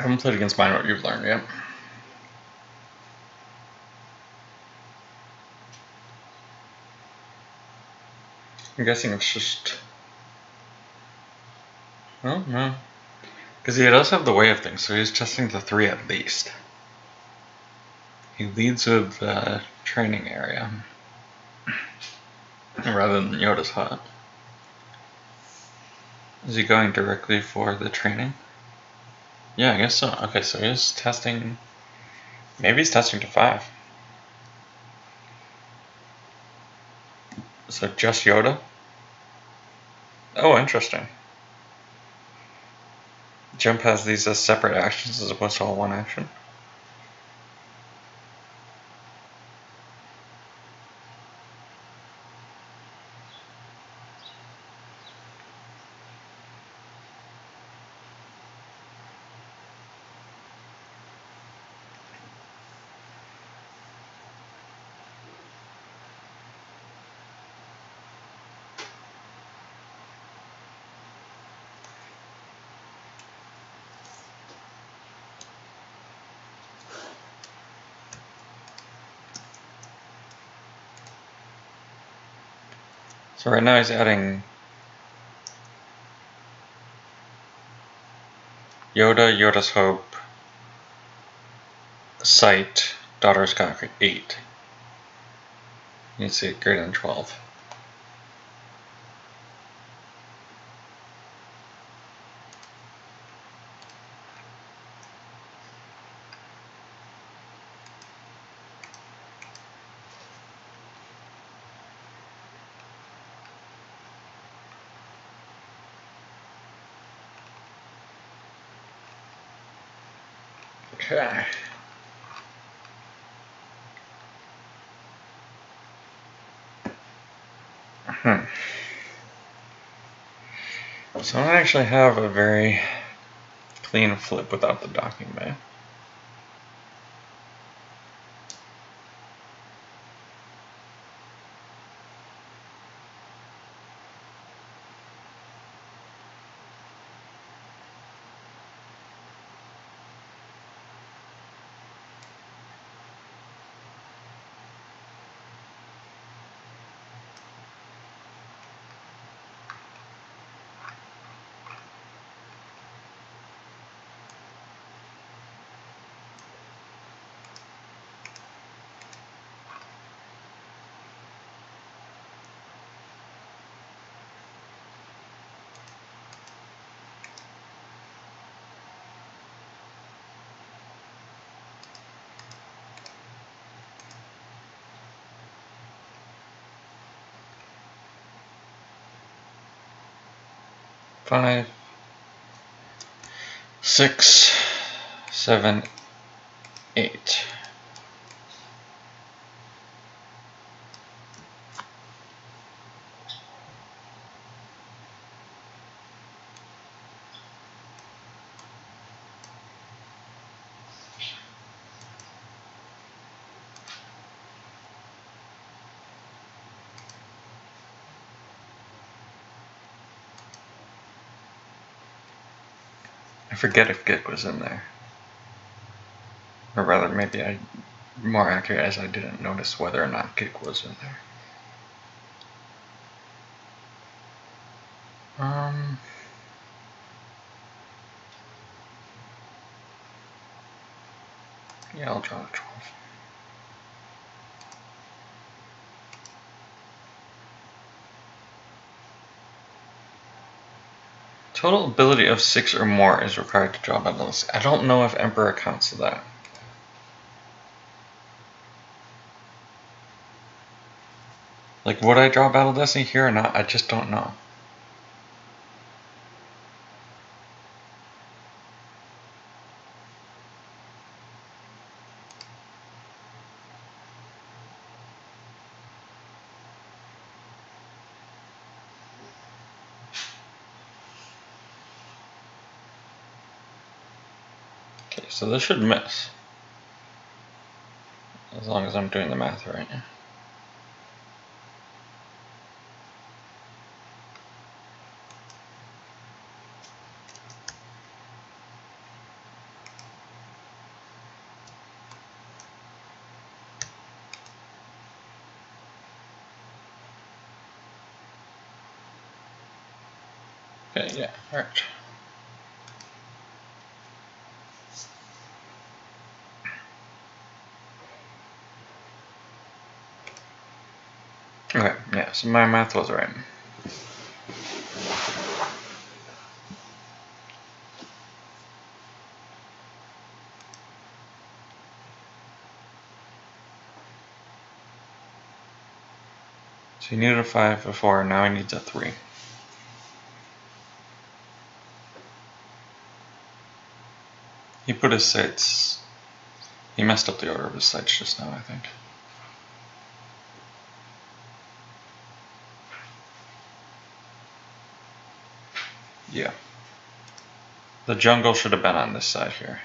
haven't played against Mind What You've Learned yet. I'm guessing it's just... Well, no. Because he does have the way of things, so he's testing the 3 at least. He leads with the training area rather than Yoda's hut. Is he going directly for the training? Yeah, I guess so. Okay, so he's testing... Maybe he's testing to 5. So just Yoda? Oh, interesting. Jump has these as separate actions as opposed to all one action. So right now he's adding Yoda, Yoda's Hope, Sight, Daughter's Concrete, 8. You need to see it greater than 12. Okay. So I don't actually have a very clean flip without the docking bay. Five, 6, 7, 8. I forget if Git was in there. Or rather, maybe more accurate as I didn't notice whether or not Git was in there. Yeah, I'll draw a 12. Total ability of 6 or more is required to draw Battle Destiny. I don't know if Emperor counts to that. Like, would I draw Battle Destiny here or not? I just don't know. Okay, so this should miss. As long as I'm doing the math right. Okay, yeah, alright. Okay, yeah, so my math was right. So he needed a 5 before, now he needs a 3. He put his sites. He messed up the order of his sites just now, I think. Yeah. The jungle should have been on this side here.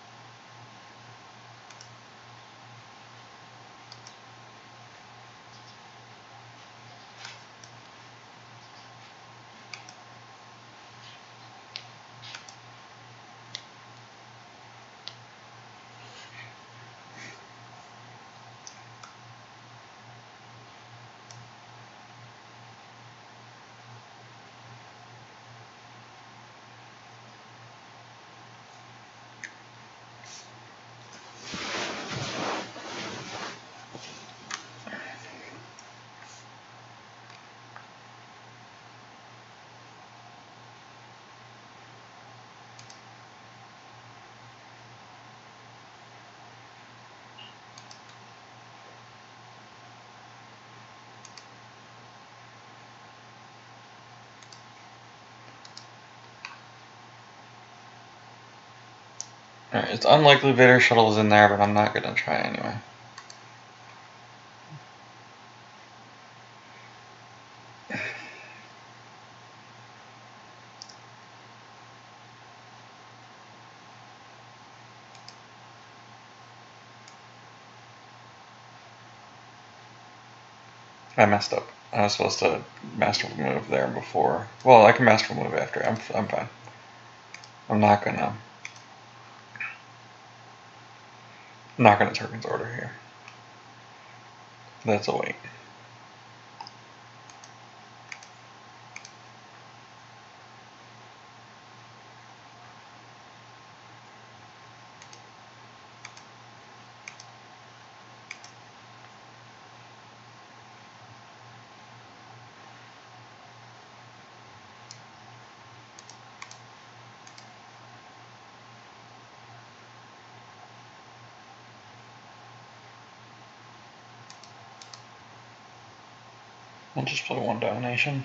Alright, it's unlikely Vader Shuttle is in there, but I'm not gonna try anyway. I messed up. I was supposed to masterful move there before. Well, I can masterful move after. I'm fine. I'm not gonna Tarkin's order here. That's a wait. I'll just play one domination.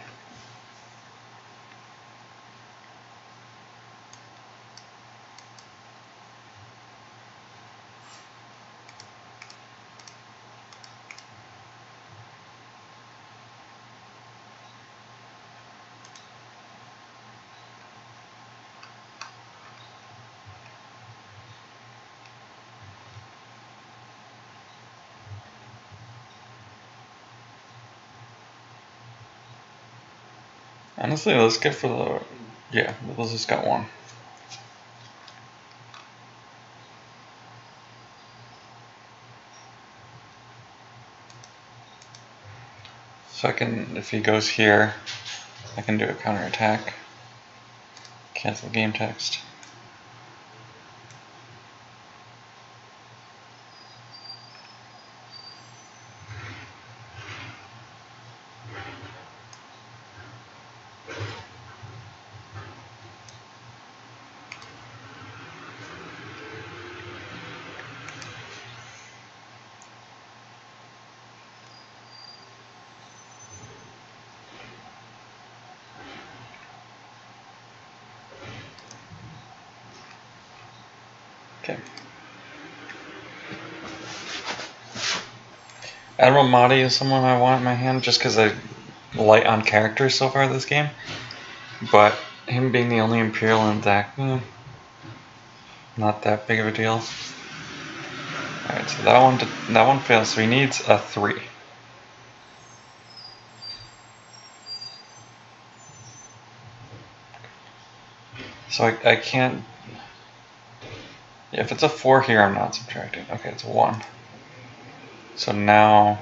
Honestly, let's get for the... Yeah, let's just got one. So I can, if he goes here, I can do a counterattack. Cancel game text. Okay. Admiral Mahdi is someone I want in my hand just because I light on characters so far this game. But him being the only Imperial in deck, not that big of a deal. Alright, so that one fails, so he needs a 3. So I can't... If it's a 4 here, I'm not subtracting. Okay, it's a 1. So now...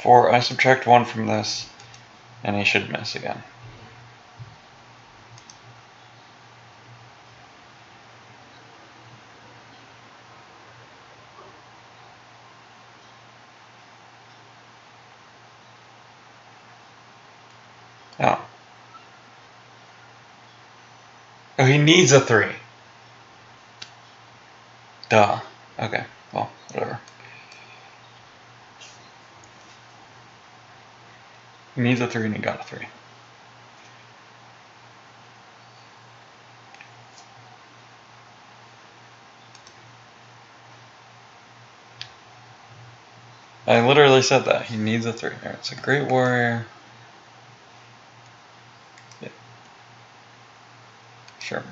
4, I subtract 1 from this, and he should miss again. Oh. Oh, he needs a 3. Duh. Okay, well, whatever. He needs a 3 and he got a 3. I literally said that. He needs a 3. Alright, it's a Great Warrior. Yeah. Sure.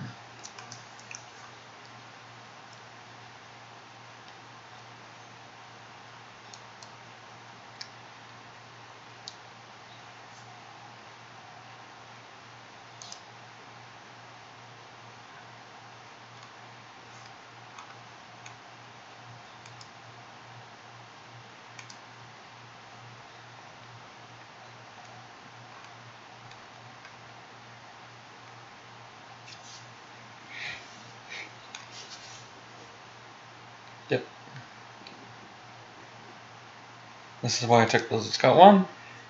Yep. This is why I took Blizzard Scout 1.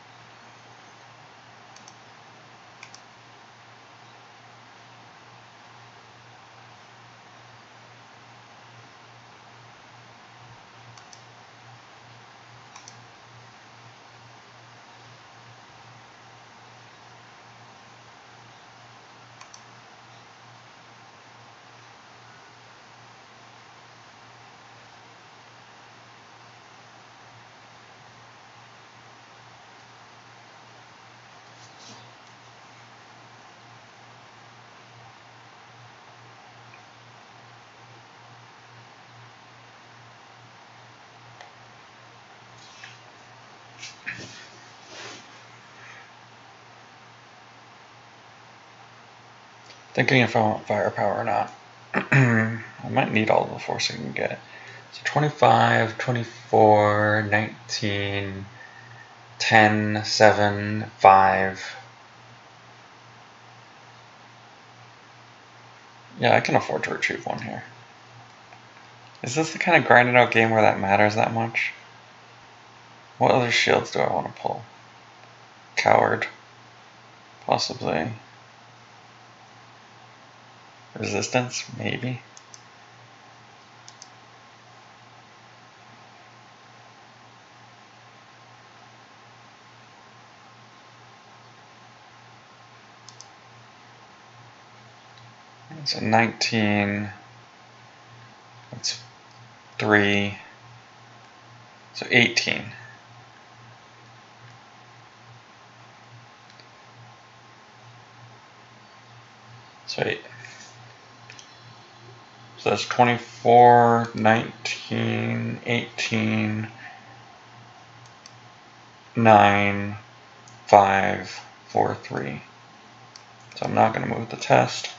Thinking if I want firepower or not. I might need all the force I can get. So 25, 24, 19, 10, 7, 5. Yeah, I can afford to retrieve 1 here. Is this the kind of grinded out game where that matters that much? What other shields do I want to pull? Coward. Possibly. Resistance? Maybe. So 19. That's 3. So 18. So 8. So that's 24, 19, 18, 9, 5, 4, 3. So I'm not going to move the test.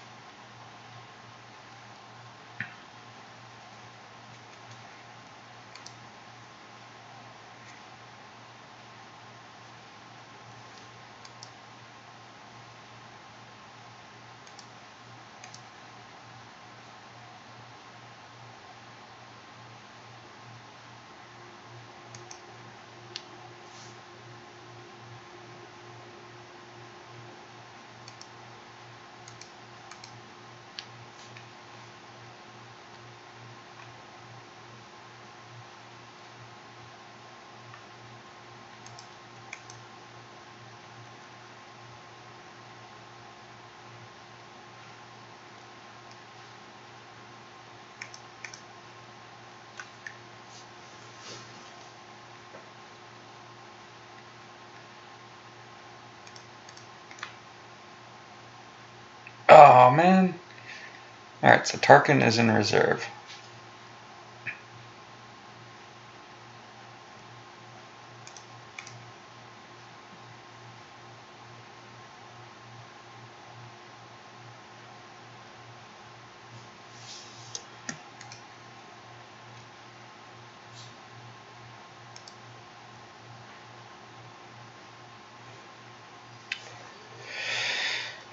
Oh, man. Alright, so Tarkin is in reserve.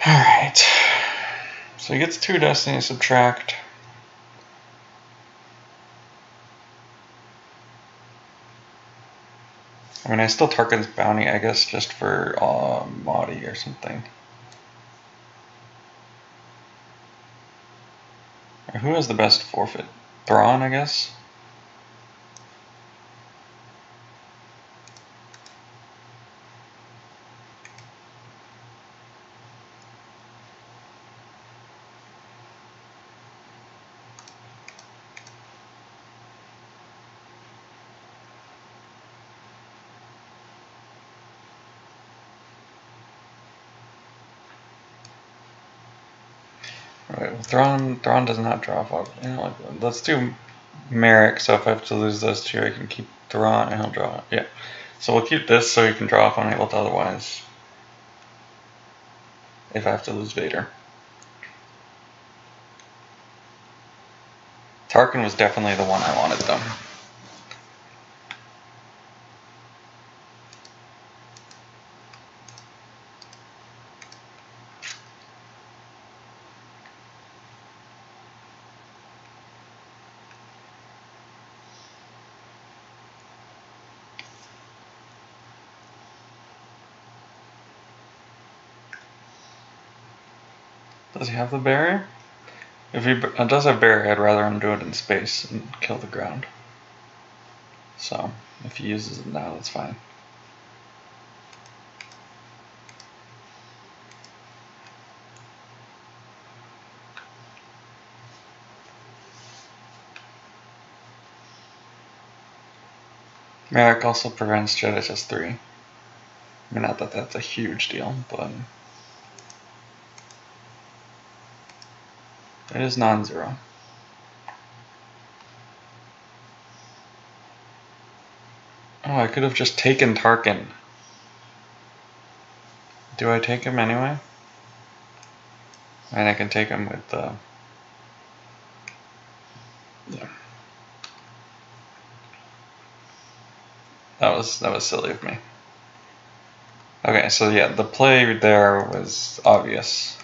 Alright. So he gets 2 Destiny subtract. I mean, I still Tarkin's bounty, I guess, just for Maudie or something. Or who has the best forfeit? Thrawn, I guess? Alright, well, Thrawn does not drop up. You know, let's do Merrick, so if I have to lose those 2, I can keep Thrawn and he'll draw up. Yeah. So we'll keep this so he can draw if unable to otherwise. If I have to lose Vader. Tarkin was definitely the one I wanted, though. Does he have the barrier? If he does have barrier, I'd rather him do it in space and kill the ground. So, if he uses it now, that's fine. Merrick also prevents JHS 3. I mean, not that that's a huge deal, but it is non-zero. Oh, I could have just taken Tarkin. Do I take him anyway? And I can take him with the... Yeah. That was silly of me. Okay, so yeah, the play there was obvious.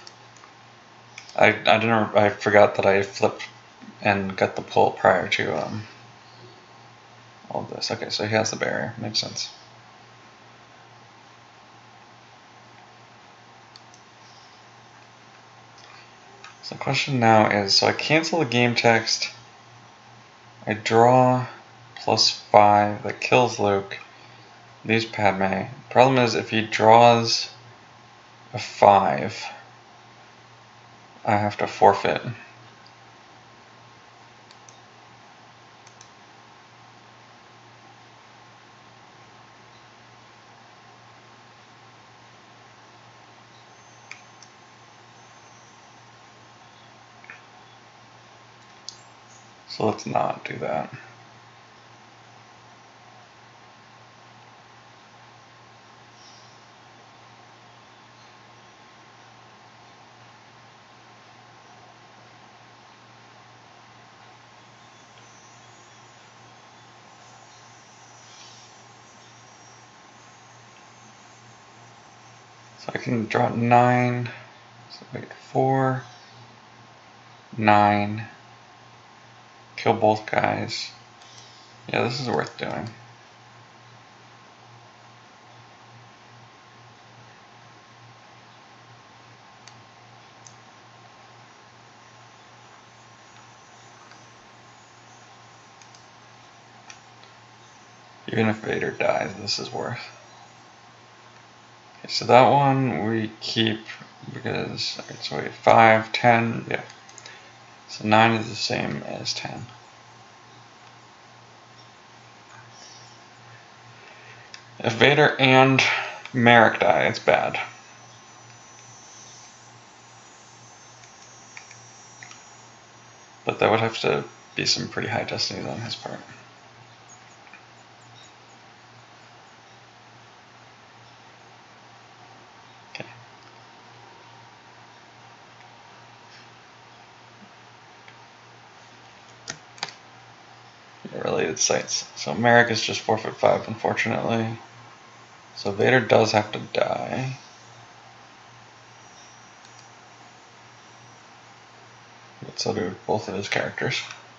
I forgot that I flipped and got the pull prior to all of this. Okay, so he has the barrier. Makes sense. So the question now is, so I cancel the game text. I draw +5 that kills Luke. Leaves Padme. Problem is, if he draws a 5, I have to forfeit. So let's not do that. So I can draw 9, so wait, 4, 9, kill both guys. Yeah, this is worth doing. Even if Vader dies, this is worth. Okay, so that one we keep because, okay, so wait, 5, 10, yeah. So 9 is the same as 10. If Vader and Merrick die, it's bad. But that would have to be some pretty high destiny on his part. Okay. Related sites. So Merrick is just forfeit 5, unfortunately. So Vader does have to die. but so do both of his characters.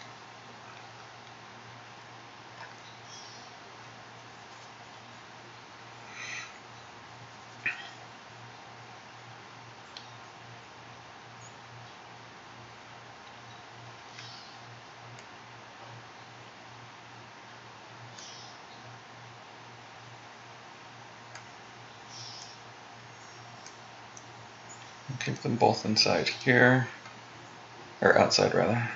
Keep them both inside here, or outside rather.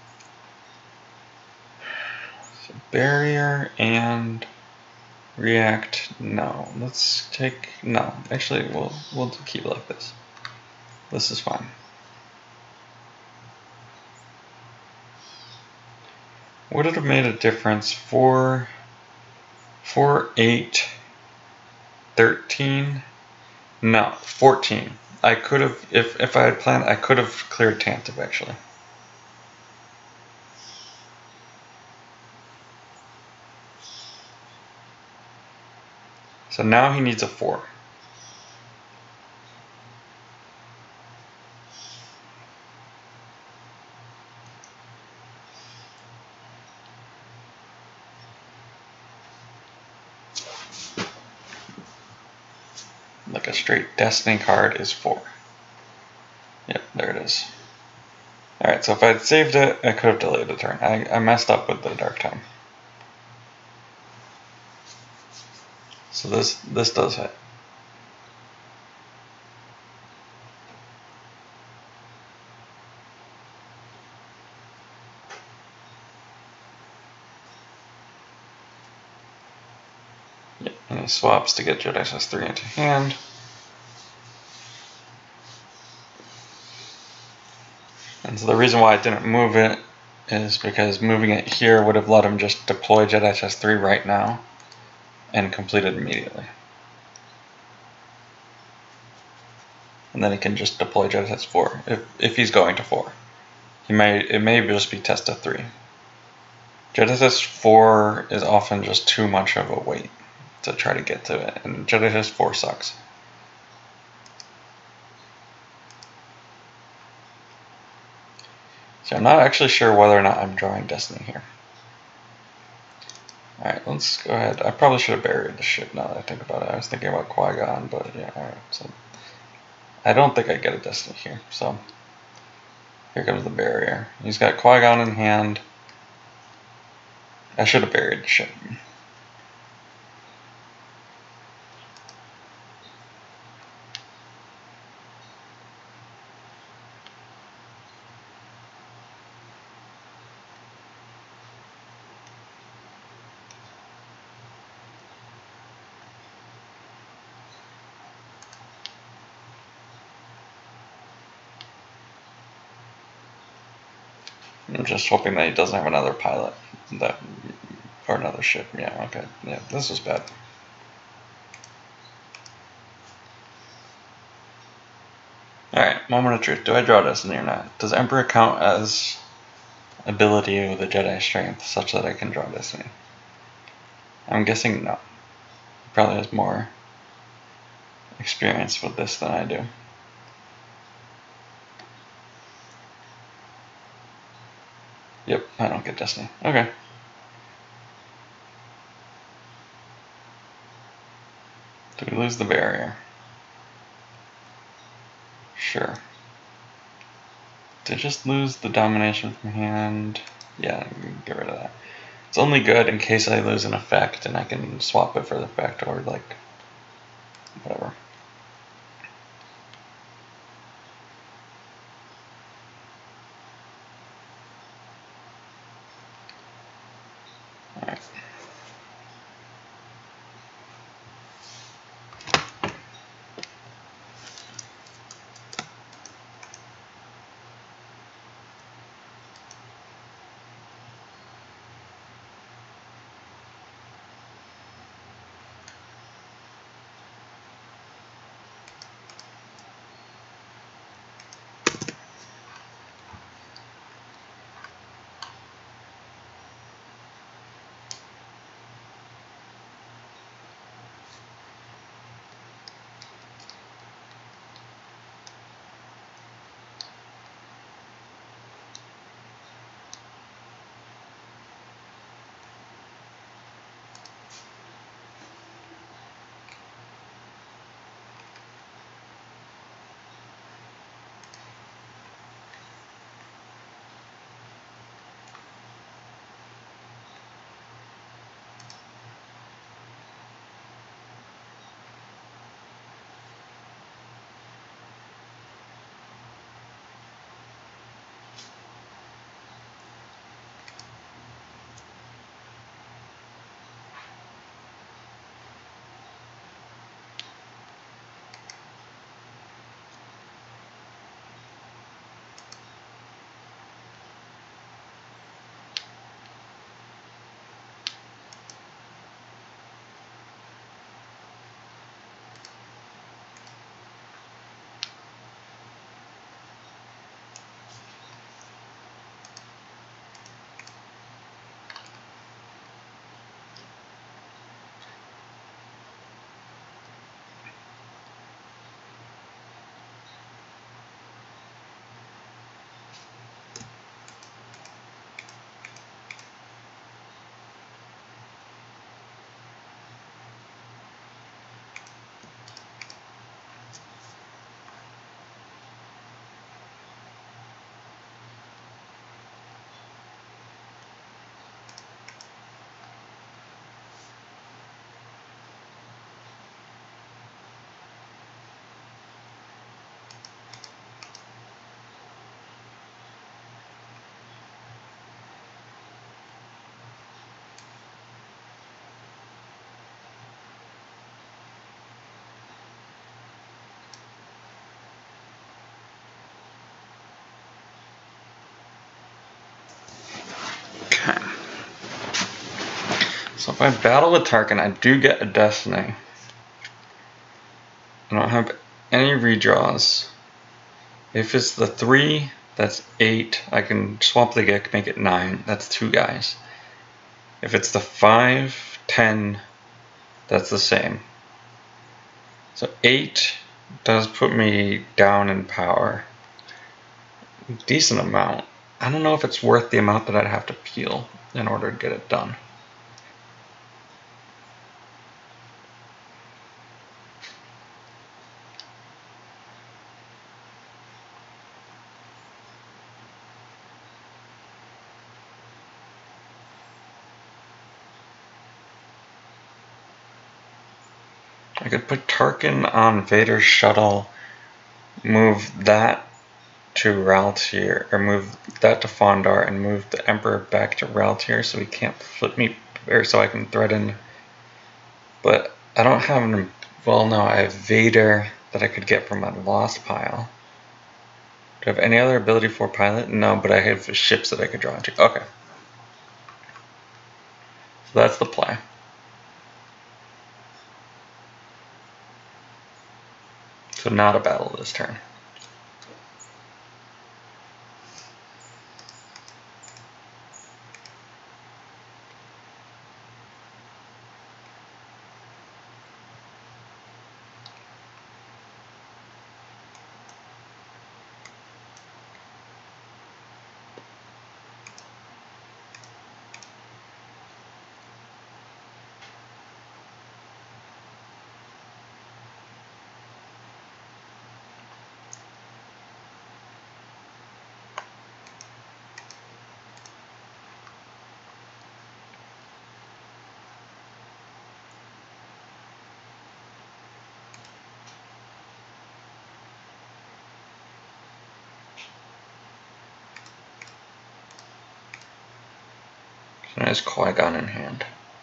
So barrier and react. No, let's take no. Actually, we'll keep it like this. This is fine. Would it have made a difference? 4, 8, 13? No, 14. I could have, if I had planned, I could have cleared Tantive actually. So now he needs a 4. Like a straight Destiny card is 4. Yep, there it is. Alright, so if I'd saved it, I could have delayed the turn. I messed up with the Dark Time. So this does hit. Yep, and he swaps to get Jedi Cess 3 into hand. And so the reason why I didn't move it is because moving it here would have let him just deploy Jedi Cess 3 right now and complete it immediately. And then he can just deploy Jedi Cess 4 if he's going to 4. It may just be test of 3. Jedi Cess 4 is often just too much of a wait to try to get to it, and Jedi Cess 4 sucks. So I'm not actually sure whether or not I'm drawing Destiny here. Alright, let's go ahead. I probably should have buried the ship now that I think about it. I was thinking about Qui-Gon, but yeah, alright. So I don't think I get a Destiny here, so here comes the barrier. He's got Qui-Gon in hand. I should have buried the ship. I'm just hoping that he doesn't have another pilot or another ship. Yeah, okay. Yeah, this was bad. Alright, moment of truth. Do I draw Destiny or not? Does Emperor count as ability of the Jedi strength such that I can draw Destiny? I'm guessing no. He probably has more experience with this than I do. Yep, I don't get Destiny. Okay. Do we lose the barrier? Sure. Did I just lose the domination from hand? Yeah, get rid of that. It's only good in case I lose an effect and I can swap it for the effect or like whatever. Alright. So if I battle with Tarkin, I do get a Destiny. I don't have any redraws. If it's the 3, that's 8. I can swap the Gek, make it 9. That's 2 guys. If it's the 5, 10, that's the same. So 8 does put me down in power. Decent amount. I don't know if it's worth the amount that I'd have to peel in order to get it done. I could put Tarkin on Vader's shuttle, move that to Raltier, or move that to Fondar, and move the Emperor back to Raltier so he can't flip me, or so I can threaten. But I don't have an, well, no, I have Vader that I could get from my Lost pile. Do I have any other ability for pilot? No, but I have ships that I could draw into. Okay. So that's the play. So not a battle this turn. And has Qui-Gon in hand.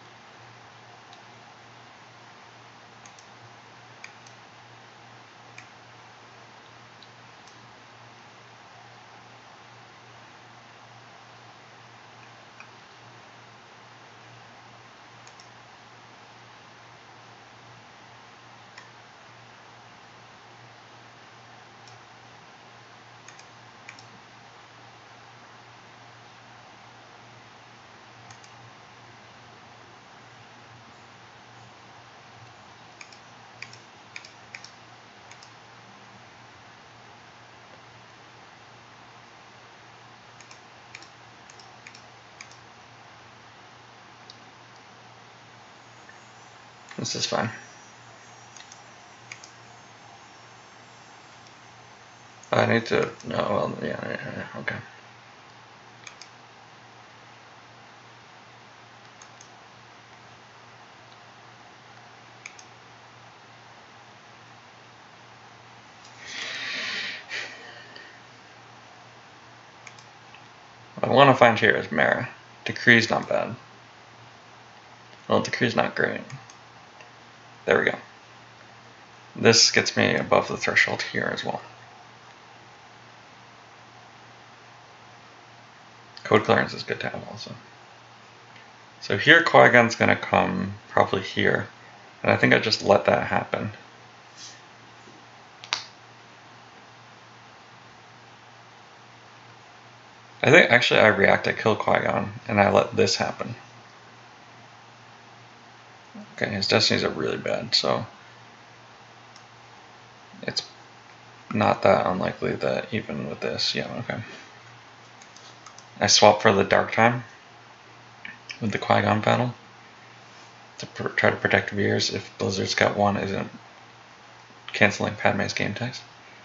This is fine. I need to, no, well, yeah, okay. What I want to find here is Mara. Decree's not bad. Well, Decree's not great. There we go. This gets me above the threshold here as well. Code clearance is good to have also. So here Qui-Gon's going to come probably here. And I think I just let that happen. I think actually I react, I kill Qui-Gon, and I let this happen. Okay, his destinies are really bad, so it's not that unlikely that even with this, yeah, okay. I swap for the Dark Time with the Qui-Gon battle to try to protect Veers if Blizzard Scout 1 isn't canceling Padme's game text.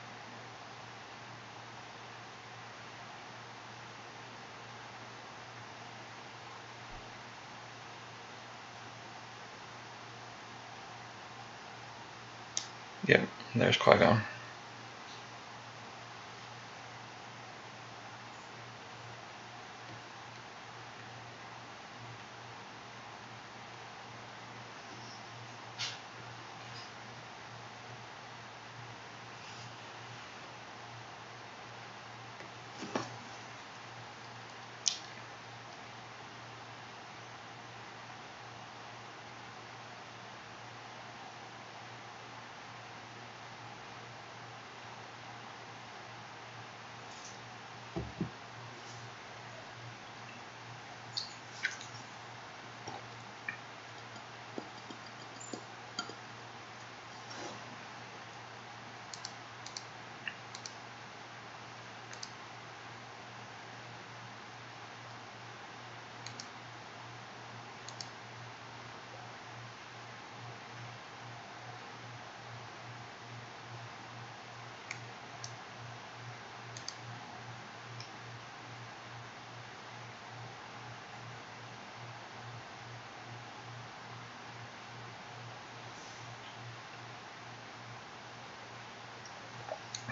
Yep, there's Qui-Gon.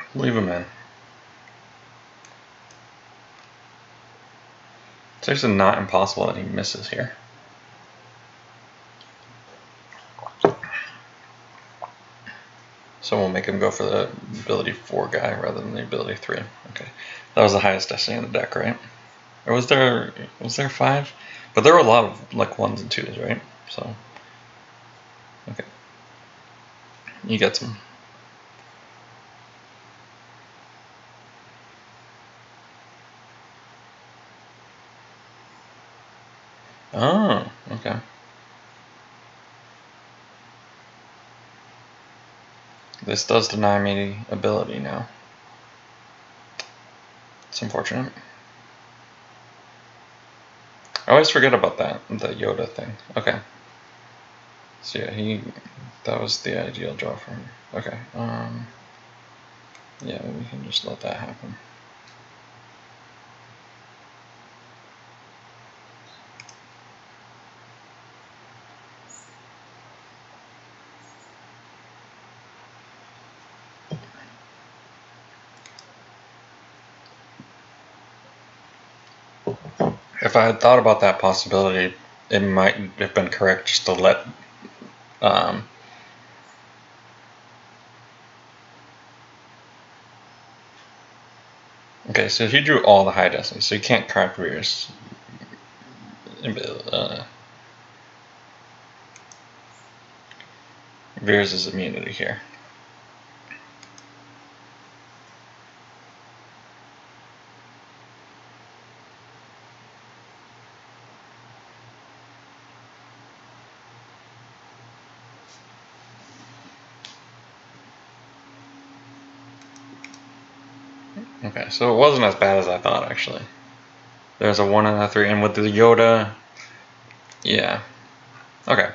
Leave him in. It's actually not impossible that he misses here. So we'll make him go for the ability 4 guy rather than the ability 3. Okay, that was the highest destiny in the deck, right? Or was there 5? But there were a lot of like 1s and 2s, right? So okay, you get some. Oh, okay. This does deny me the ability now. It's unfortunate. I always forget about that, the Yoda thing. Okay. So yeah, that was the ideal draw for him. Okay. Yeah, we can just let that happen. If I had thought about that possibility, it might have been correct just to let okay, so he drew all the high destinies, so you can't crack Veer's Veer's immunity here. Okay, so it wasn't as bad as I thought, actually. There's a 1 and a 3, and with the Yoda, yeah. Okay.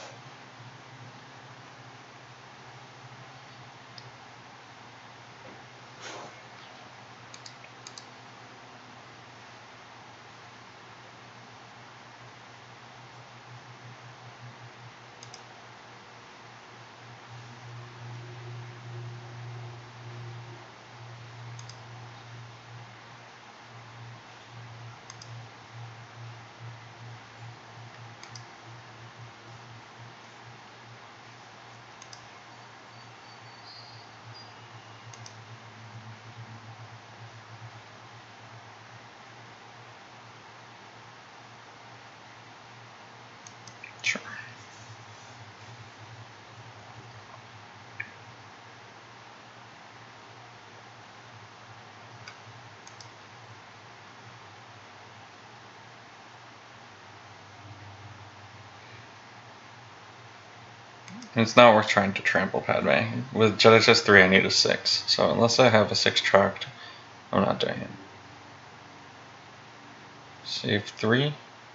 Sure. It's not worth trying to trample Padme. With Jedi Test 3, I need a 6. So unless I have a 6 tracked, I'm not doing it. Save 3.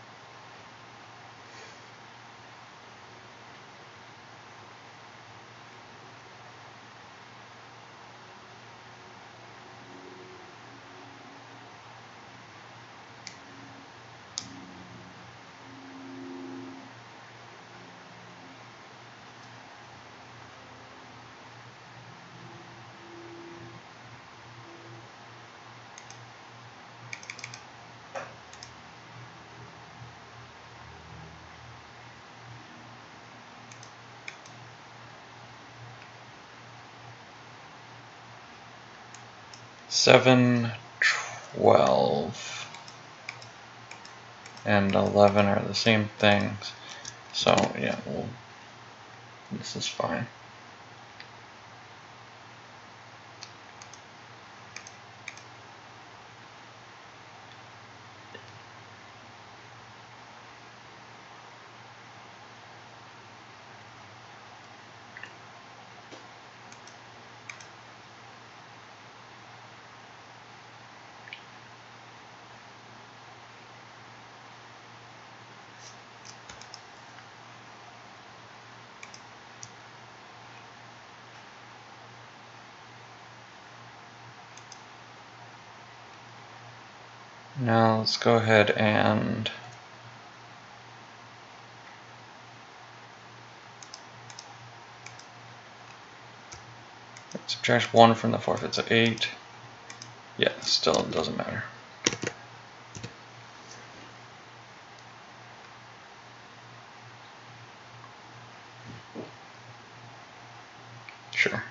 Seven, 12, and 11 are the same things. So yeah, this is fine. Now let's go ahead and Subtract 1 from the forfeit, so 8. Yeah, still doesn't matter. Sure.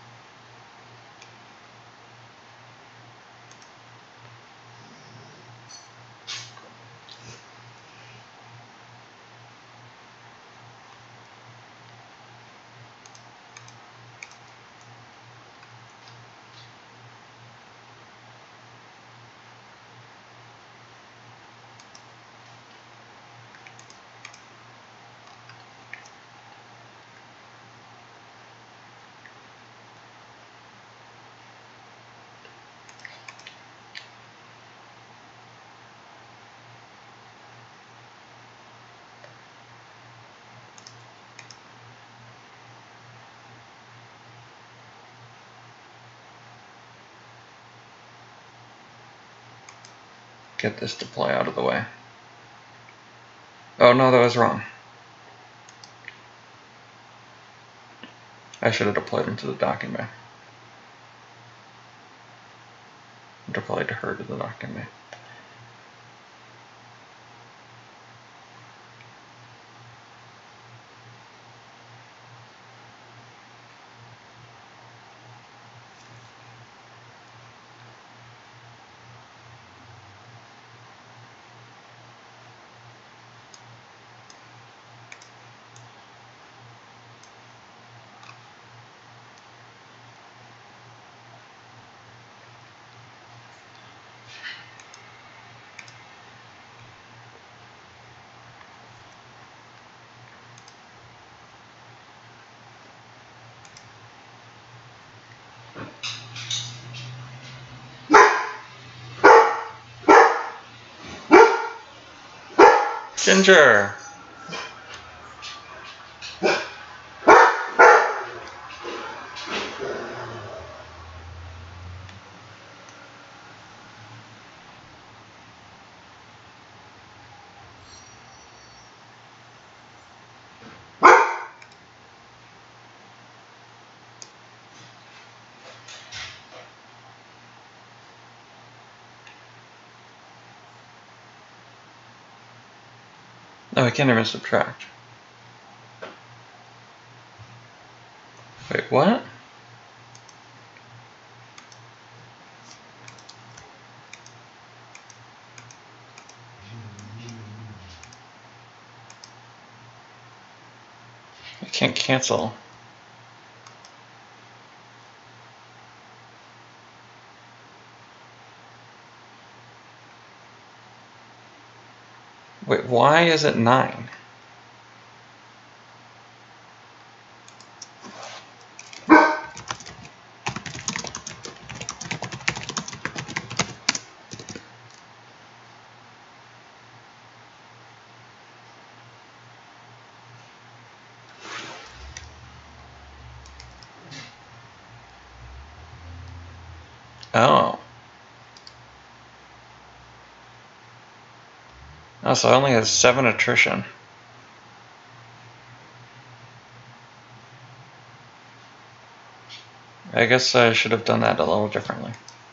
Get this deploy out of the way. Oh no, that was wrong. I should have deployed him to the docking bay. Deployed her to the docking bay. Ginger! No, I can't even subtract. Wait, what? I can't cancel. Wait, why is it 9? Oh. Oh, so I only have 7 attrition. I guess I should have done that a little differently.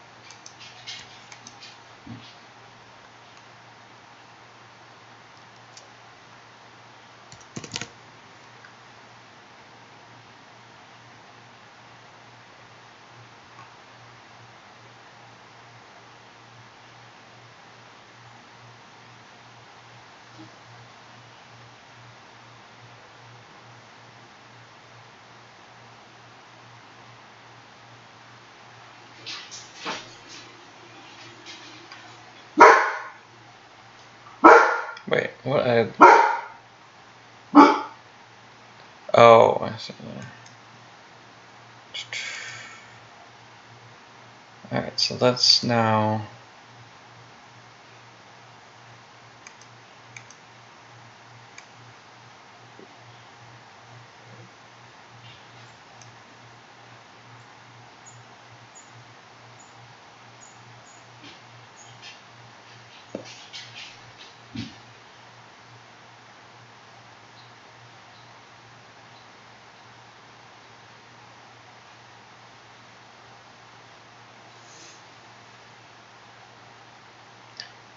Wait, what? Oh, I see. Alright, so that's now...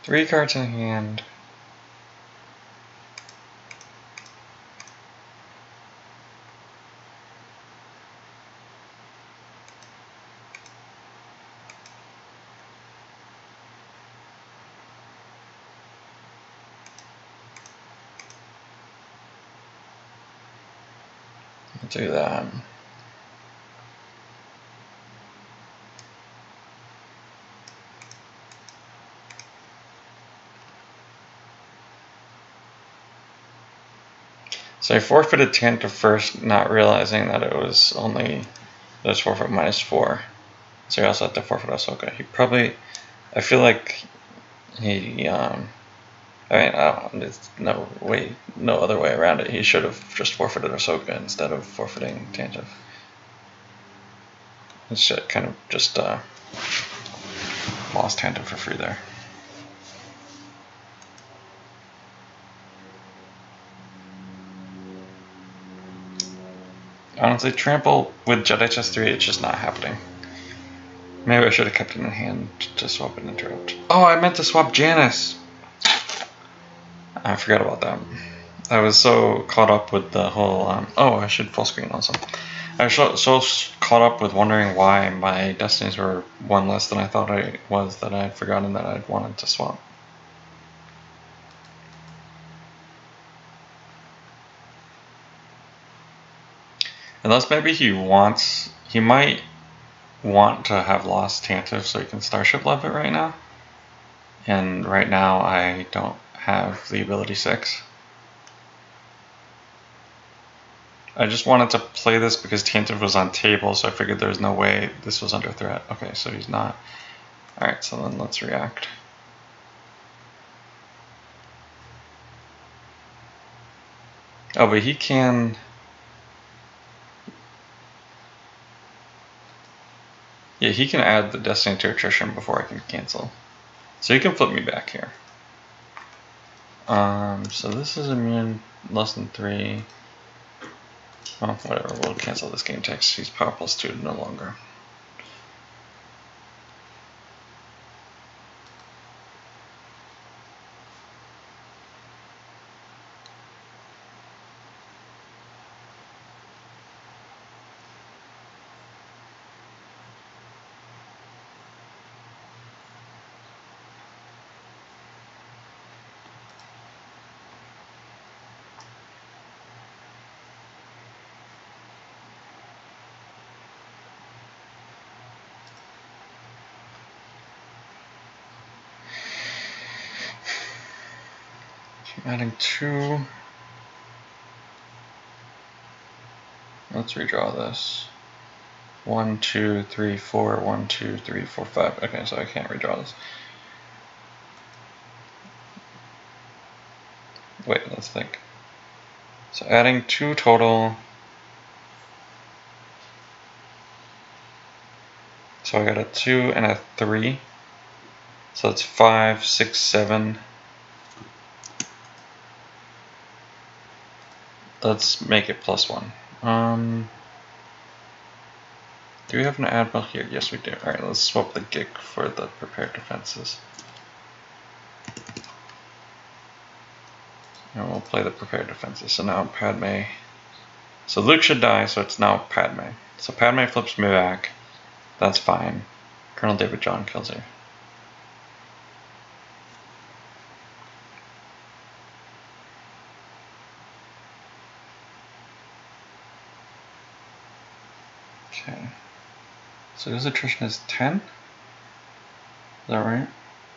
3 cards in hand. Do that. So I forfeited Tantive first, not realizing that it was forfeit -4. So he also had to forfeit Ahsoka. He probably, I feel like he, I mean, there's no other way around it. He should have just forfeited Ahsoka instead of forfeiting Tantive. It's kind of just lost Tantive for free there. Honestly, Trample with Jedi Chess 3, it's just not happening. Maybe I should have kept it in hand to swap and interrupt. Oh, I meant to swap Janice! I forgot about that. I was so caught up with the whole, oh, I should full screen also. I was so caught up with wondering why my destinies were one less than I thought I was that I had forgotten that I'd wanted to swap. Unless maybe he might want to have lost Tantive so he can Starship Love it right now. And right now I don't have the ability 6. I just wanted to play this because Tantive was on table, so I figured there was no way this was under threat. Okay, so he's not. Alright, so then let's react. Oh, but he can... Yeah, he can add the Destiny to attrition before I can cancel. So he can flip me back here. So this is immune less than 3. Well, whatever, we'll cancel this game text. He's power plus 2 no longer. Adding 2. Let's redraw this. 1, 2, 3, 4, 1, 2, 3, 4, 5. Okay, so I can't redraw this. Wait, let's think. So adding 2 total. So I got a 2 and a 3. So that's 5, 6, 7. Let's make it +1. Do we have an admiral here? Yes, we do. Alright, let's swap the Gik for the prepared defenses. And we'll play the prepared defenses. So now Padme. So Luke should die, so it's now Padme. So Padme flips me back. That's fine. Colonel David John kills her. Okay. So his attrition is 10? Is that right?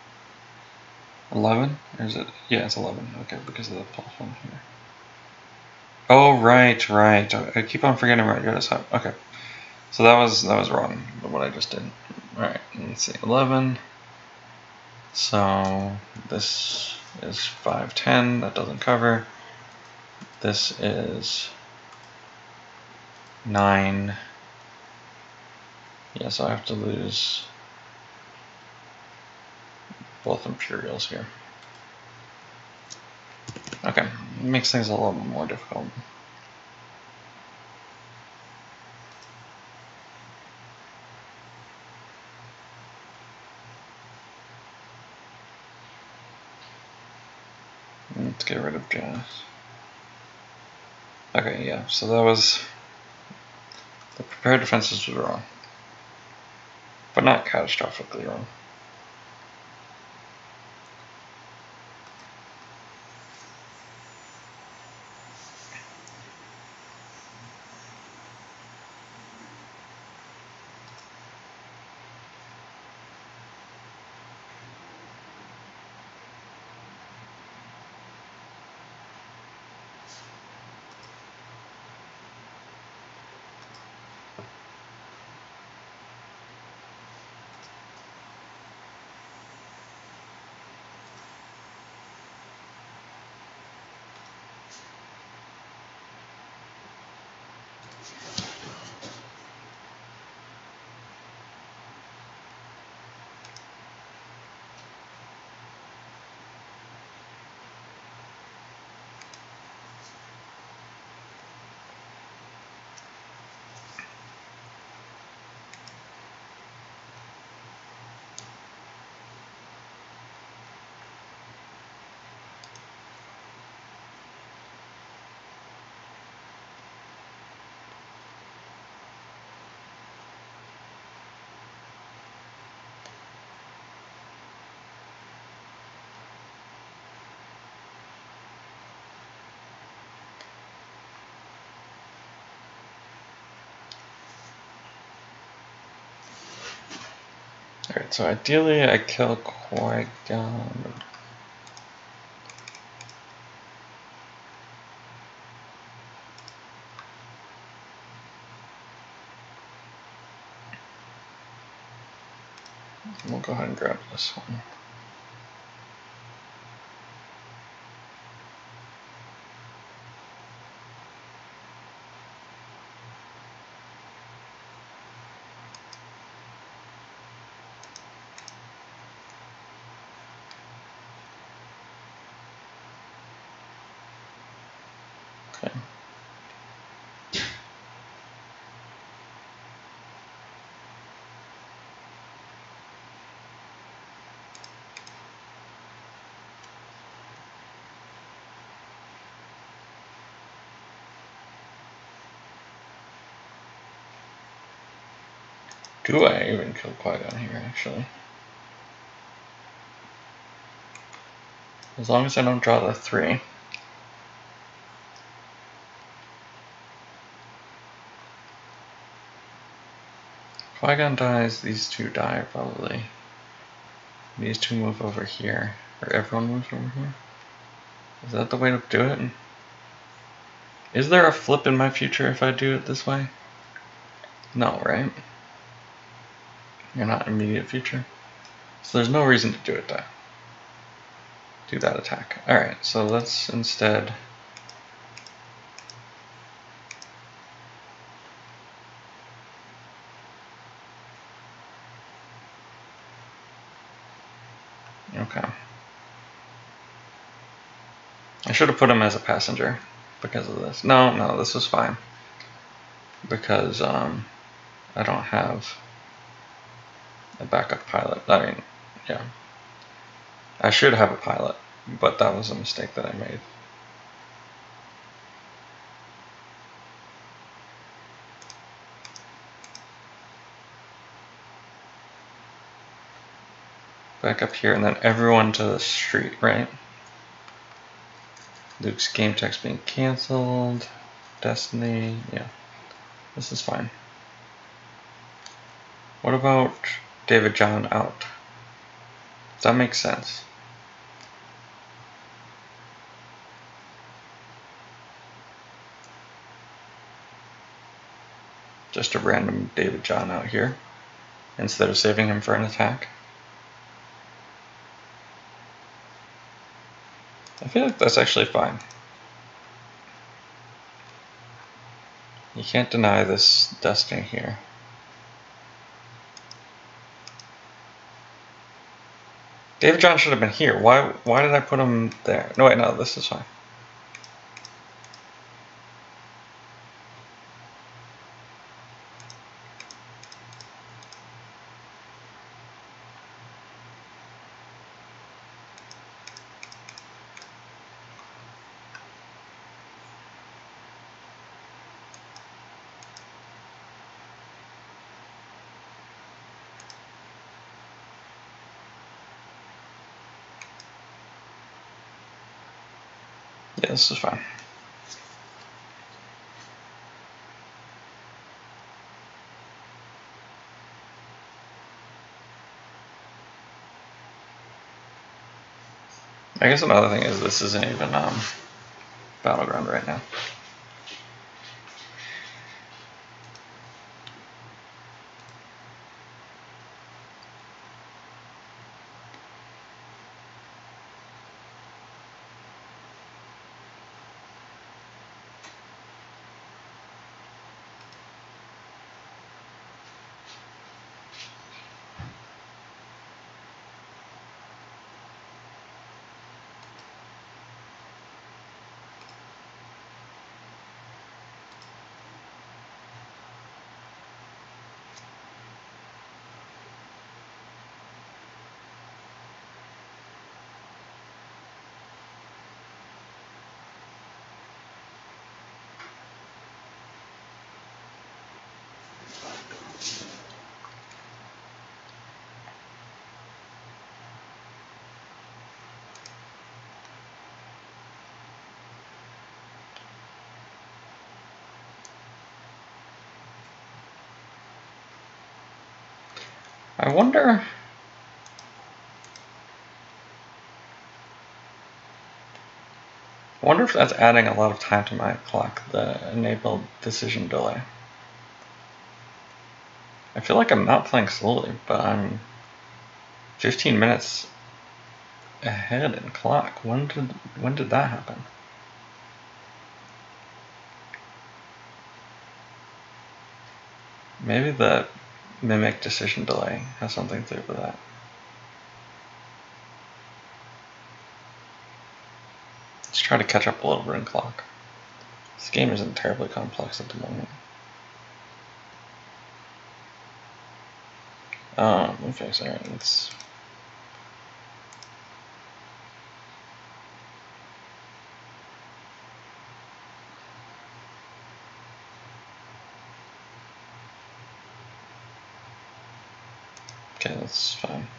11? Or is it? Yeah, it's 11. Okay, because of the +1 here. Oh, right. I keep on forgetting right here. Okay. So that was wrong, what I just did. Alright, let's see. 11. So this is 510. That doesn't cover. This is 9. Yeah, so I have to lose both Imperials here. Okay, makes things a little more difficult. Let's get rid of Jazz. Okay, yeah, so that was... The prepared defenses was wrong. But not catastrophically wrong. Alright, so ideally I kill Qui-Gon. We'll go ahead and grab this one. Okay. Do I even kill Qui-Gon here, actually? As long as I don't draw the 3. Qui-Gon dies, these two die, probably. These two move over here. Or everyone moves over here. Is that the way to do it? Is there a flip in my future if I do it this way? No, right? You're not immediate future. So there's no reason to do it that. Do that attack. Alright, so let's instead... Okay. I should have put him as a passenger because of this. No, this was fine. Because I don't have a backup pilot. I mean, yeah. I should have a pilot, but that was a mistake that I made. Back up here, and then everyone to the street, right? Luke's game text being canceled. Destiny, yeah. This is fine. What about David John out? Does that make sense? Just a random David John out here, instead of saving him for an attack. I feel like that's actually fine. You can't deny this Destiny here. David John should have been here. Why did I put him there? No, wait, no, this is fine. Yeah, this is fine. I guess another thing is this isn't even Battleground right now. I wonder if that's adding a lot of time to my clock, the enabled decision delay. I feel like I'm not playing slowly, but I'm 15 minutes ahead in clock. When did that happen? Maybe the Mimic decision delay has something to do with that. Let's try to catch up a little bit in clock. This game isn't terribly complex at the moment. Okay, sorry, let's... Okay, that's fine.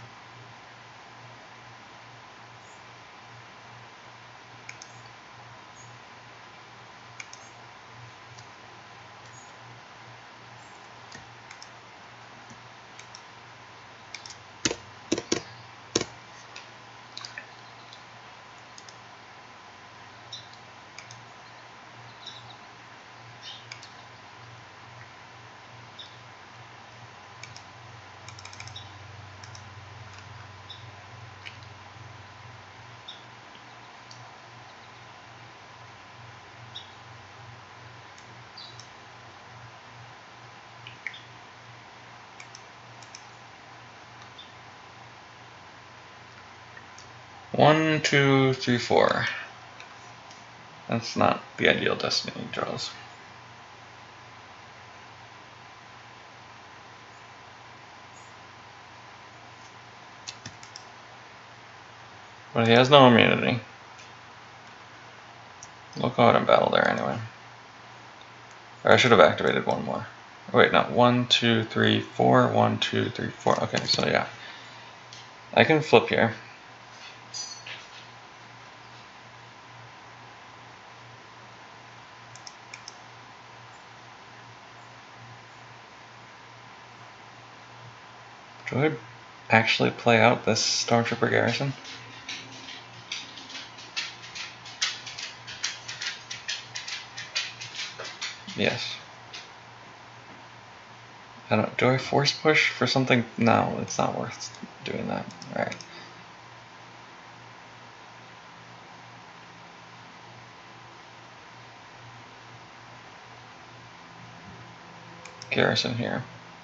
One, two, three, four. That's not the ideal destiny draws. But he has no immunity. We'll go ahead and battle there anyway. Or I should have activated one more. Oh, wait, no. 1, 2, 3, 4. 1, 2, 3, 4. Okay, so yeah. I can flip here. Do I actually play out this Stormtrooper garrison? Yes. I don't. Do I force push for something? No, it's not worth doing that. Alright. Garrison here.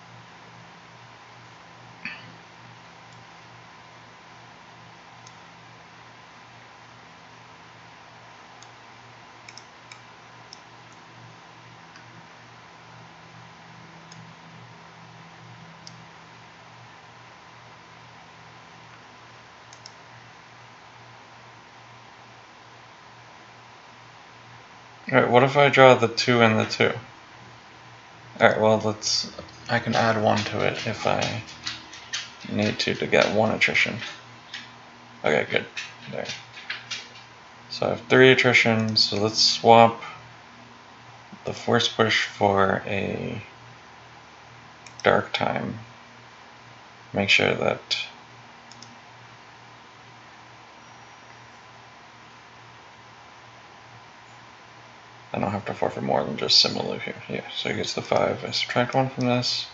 Alright, what if I draw the 2 and the 2? Alright, well, I can add 1 to it if I need to get 1 attrition. Okay, good. There. So I have 3 attrition, so let's swap the force push for a dark time. Make sure that I don't have to forfeit more than just Simalu here. Yeah, so he gets the 5. I subtract 1 from this,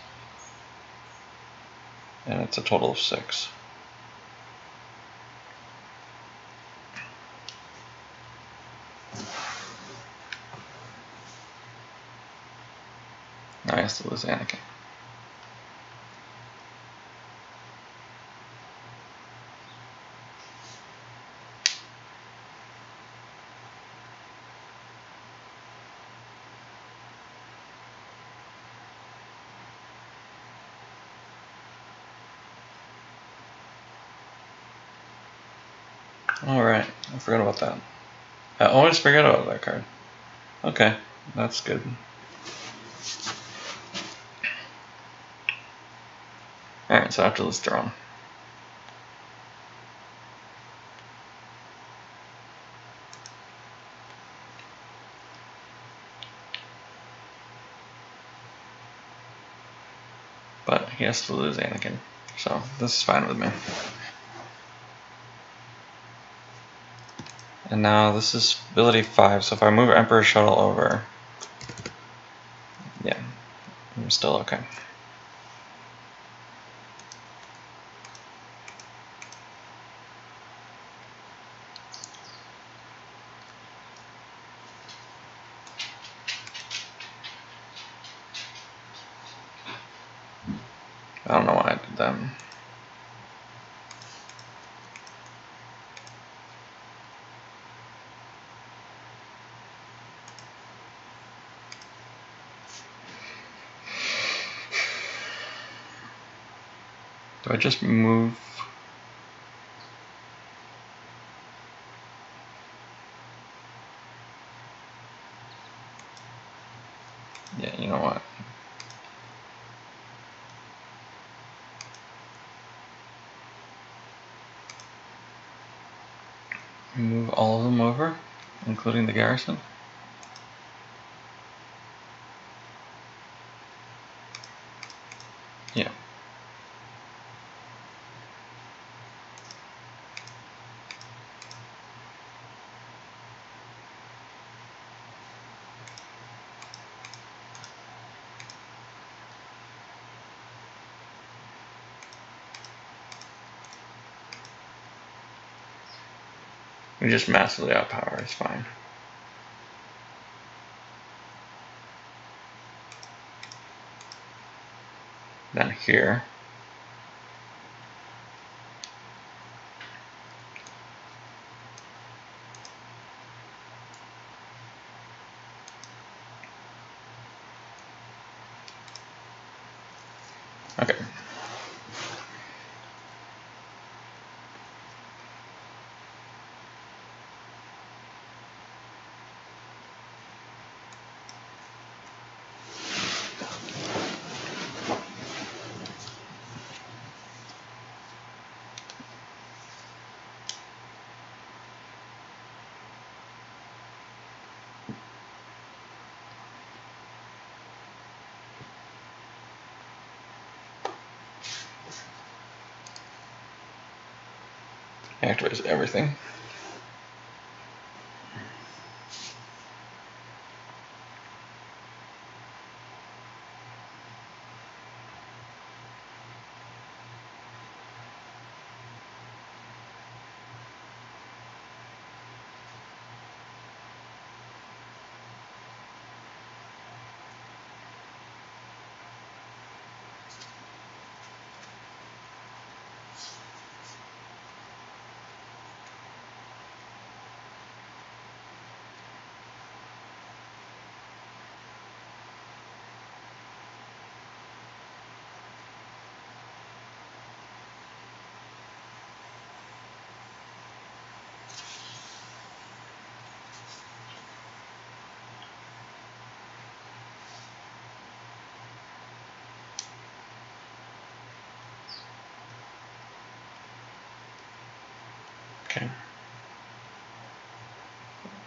and it's a total of 6. Now I have to lose Anakin. Alright, I forgot about that. I always forget about that card. Okay, that's good. Alright, so after this throne. But he has to lose Anakin, so this is fine with me. And now this is ability 5, so if I move Emperor Shuttle over, yeah, I'm still okay. I don't know why I did that. Do I just move? Yeah, you know what? Move all of them over, including the garrison. Yeah. We just massively outpower, it's fine. Then here. Okay. Activates everything. Okay.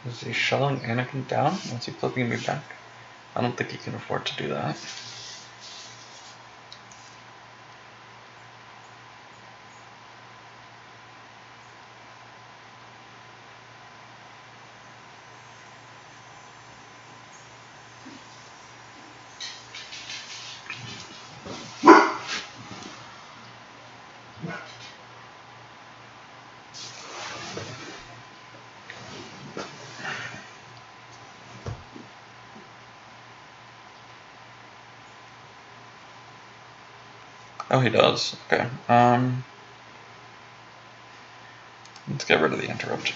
Is he shutting Anakin down once he flipping me back? I don't think he can afford to do that. Oh, he does. Okay. Let's get rid of the interrupt.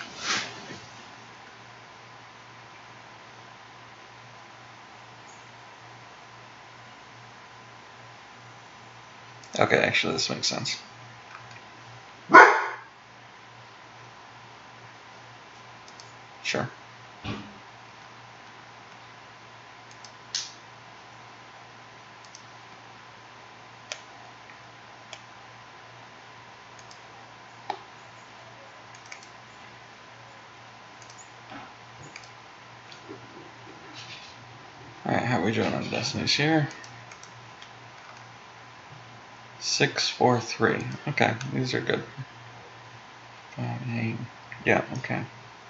Okay, actually, this makes sense. Sure. Alright, how are we doing on destinies here? 6, 4, 3. Okay, these are good. 5, 8. Yeah, okay.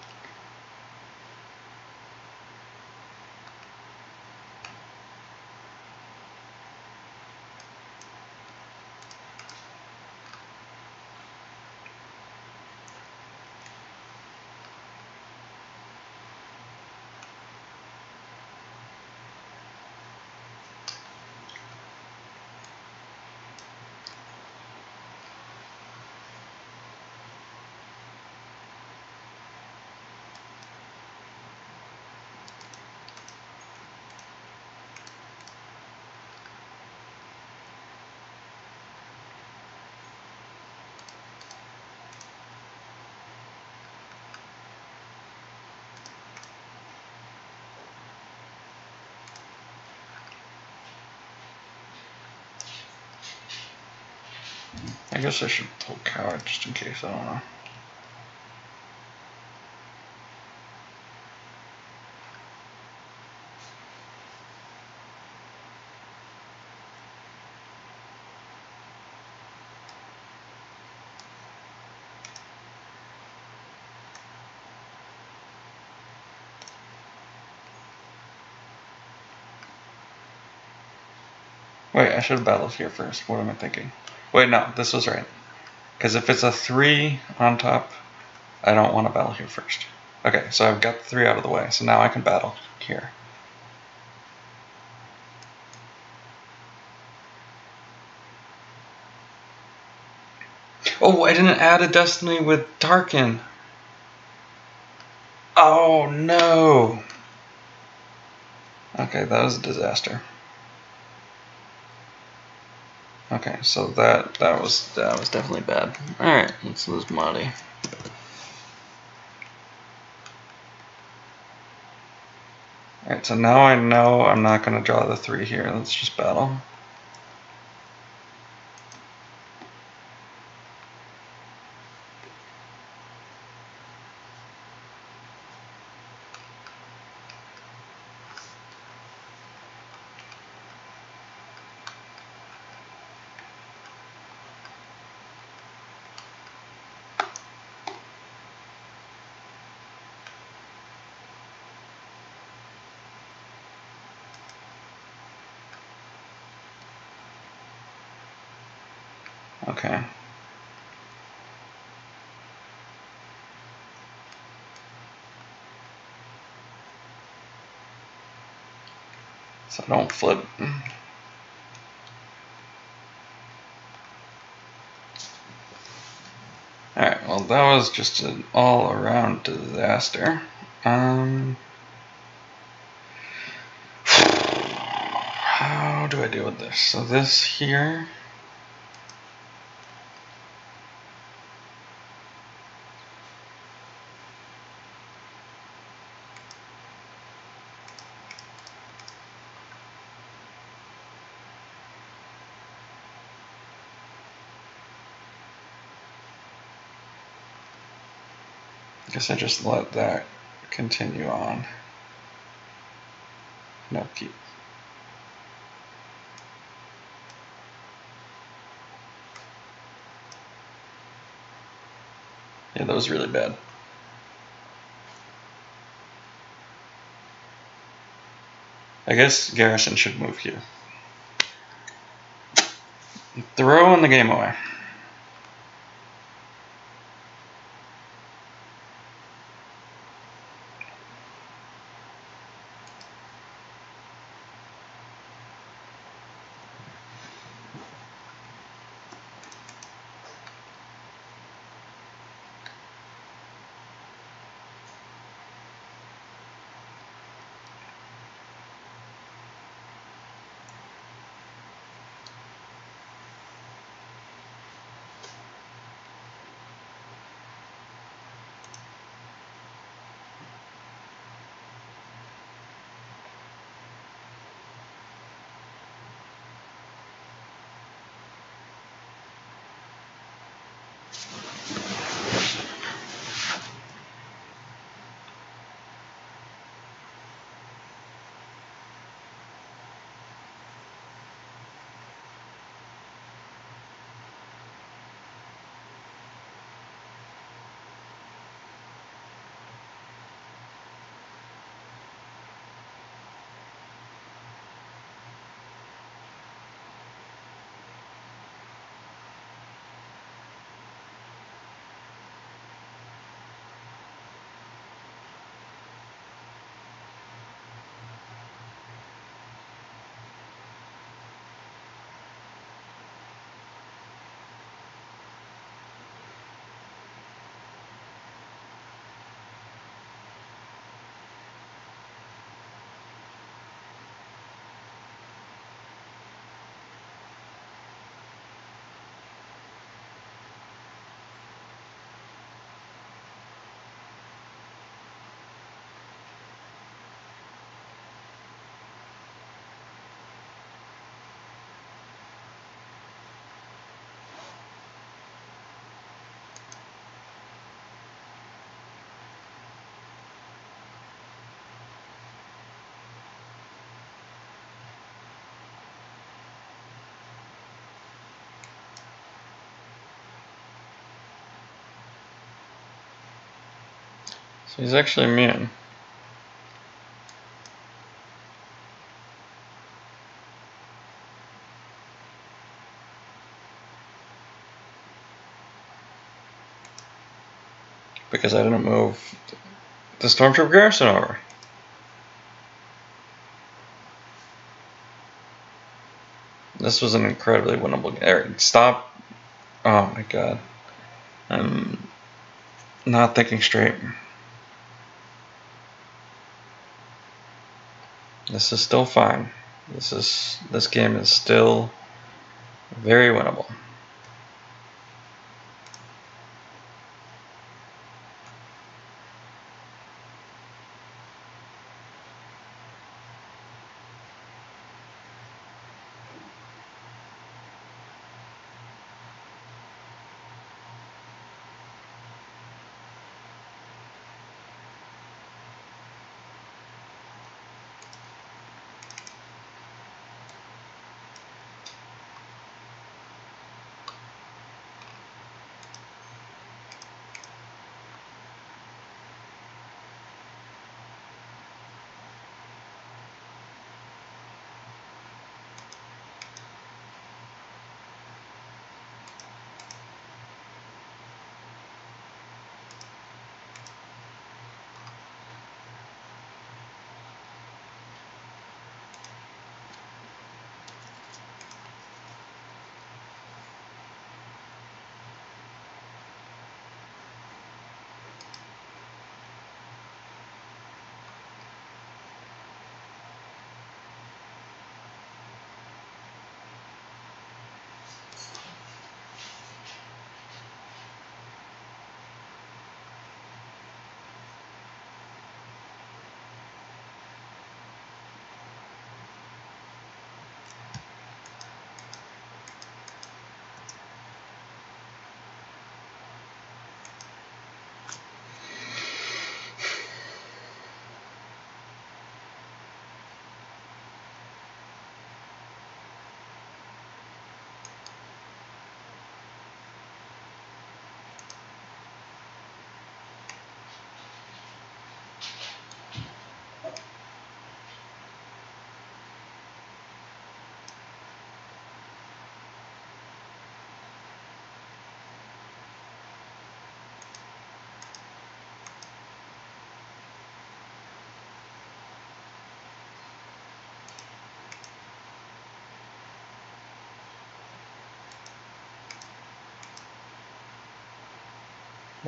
I guess I should pull coward just in case, I don't know. Wait, I should have battled here first. What am I thinking? Wait, no, this was right. Because if it's a 3 on top, I don't want to battle here first. Okay, so I've got the 3 out of the way, so now I can battle here. Oh, I didn't add a destiny with Tarkin. Oh no. Okay, that was a disaster. Okay, so that was definitely bad. All right, let's lose Marty. All right, so now I know I'm not gonna draw the 3 here. Let's just battle. Okay. So don't flip. Alright, well that was just an all-around disaster. How do I deal with this? So this here. I guess I just let that continue on. No, keep. Yeah, that was really bad. I guess Garrison should move here. Throwing the game away. So he's actually immune. Because I didn't move the Stormtrooper Garrison over. This was an incredibly winnable game. Eric, stop. Oh my god. I'm not thinking straight. This is still fine. This game is still very winnable.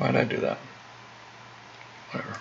Why'd I do that? Whatever.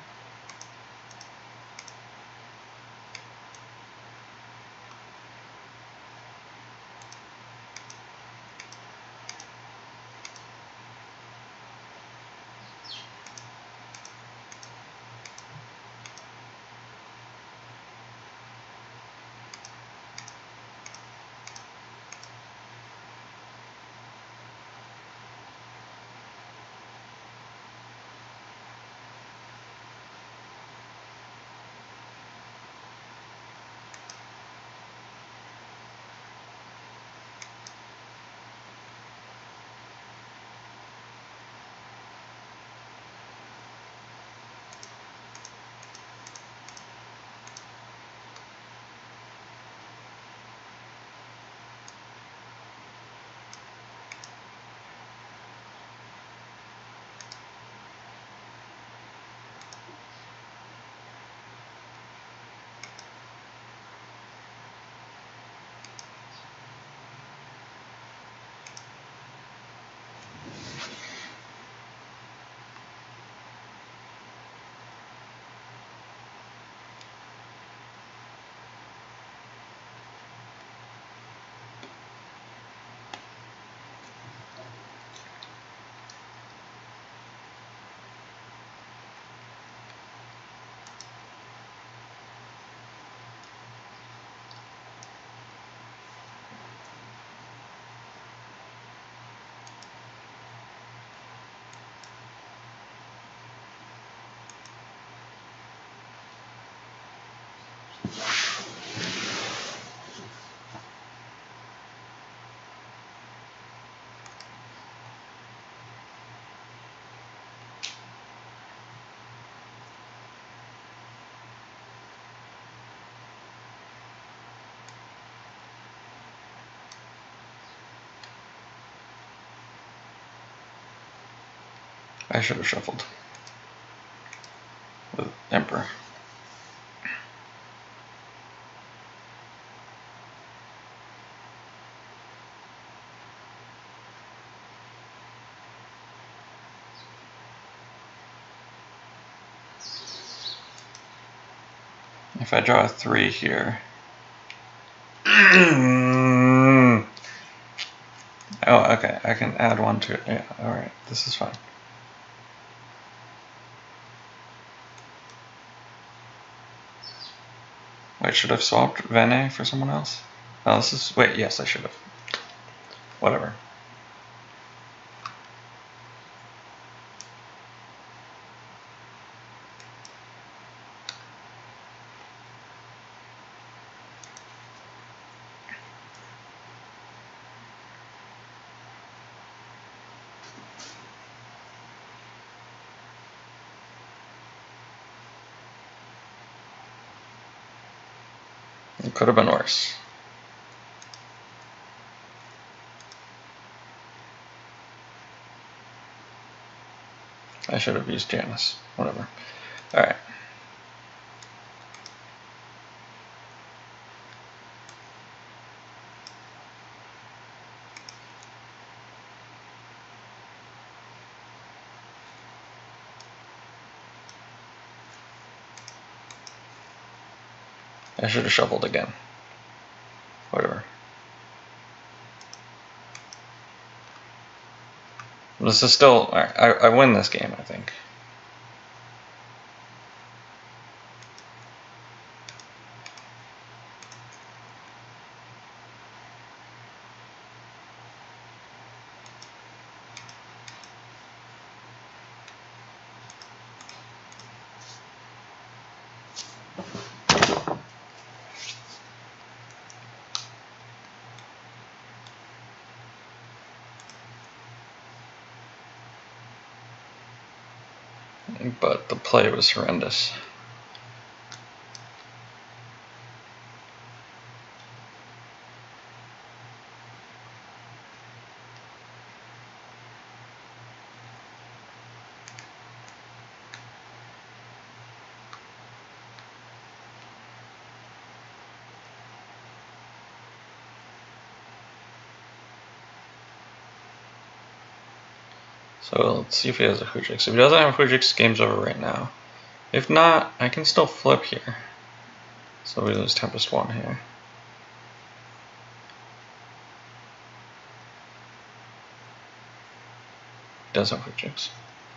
I should have shuffled with Emperor. If I draw a 3 here. Oh, okay. I can add 1 to it. Yeah, alright. This is fine. Wait, should I have swapped Vene for someone else? Oh, this is... Wait, yes, I should have. Whatever. It could have been worse. I should have used Janus. Whatever. Alright. I should have shuffled again. Whatever. This is still... I win this game, I think. But the play was horrendous. So let's see if he has a Hujix. If he doesn't have a Hujix, game's over right now. If not, I can still flip here. So we lose Tempest 1 here. He does have Hujix.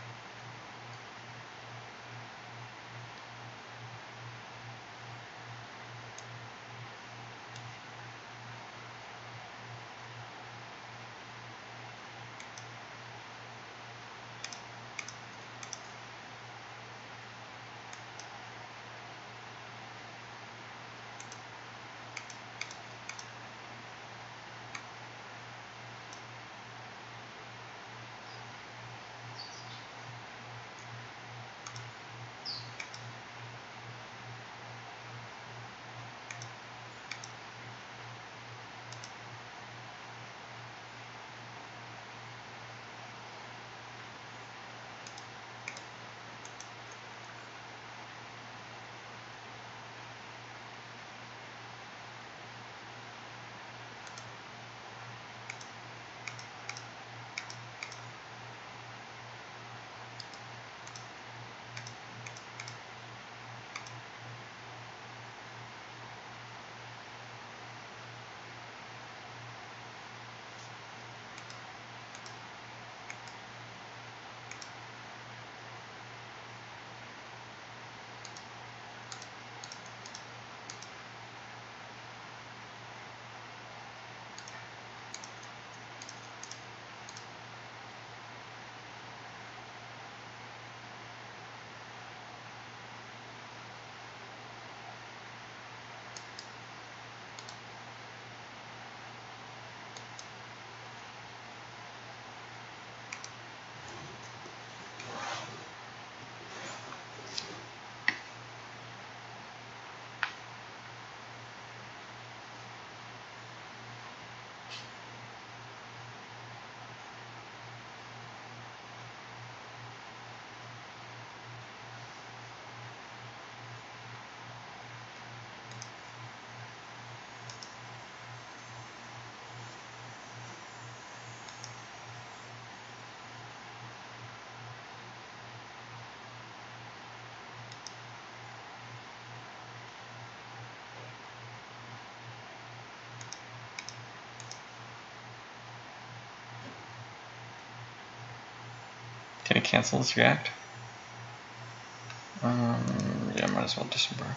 Can I cancel this react? Yeah, might as well disembark.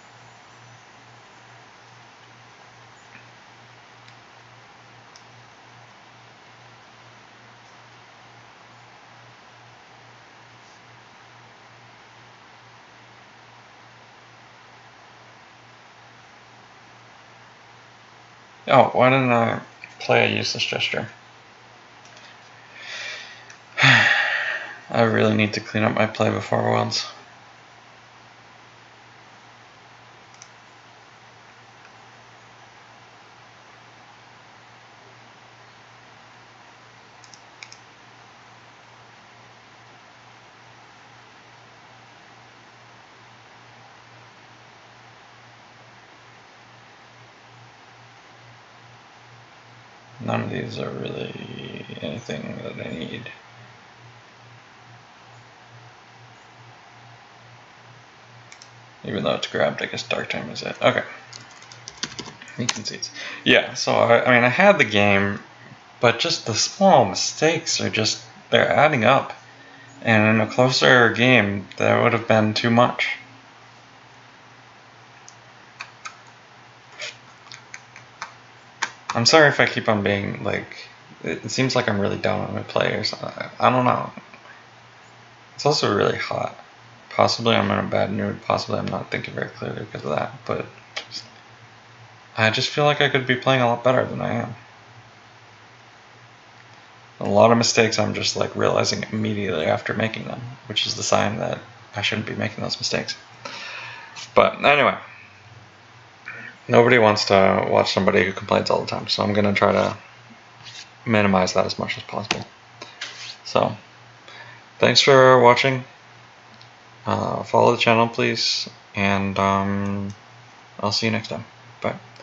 Oh, why didn't I play a useless gesture? I really need to clean up my play before Worlds. None of these are really anything that I need. Even though it's grabbed, I guess Dark Time is it. Okay. He concedes. Yeah, so I mean, I had the game, but just the small mistakes are just, they're adding up. And in a closer game, that would have been too much. I'm sorry if I keep on being, like, it seems like I'm really down on my play or something. I don't know. It's also really hot. Possibly I'm in a bad mood. Possibly I'm not thinking very clearly because of that. But I just feel like I could be playing a lot better than I am. A lot of mistakes I'm just like realizing immediately after making them, which is the sign that I shouldn't be making those mistakes. But anyway, nobody wants to watch somebody who complains all the time, so I'm going to try to minimize that as much as possible. So, thanks for watching. Follow the channel, please, and I'll see you next time. Bye.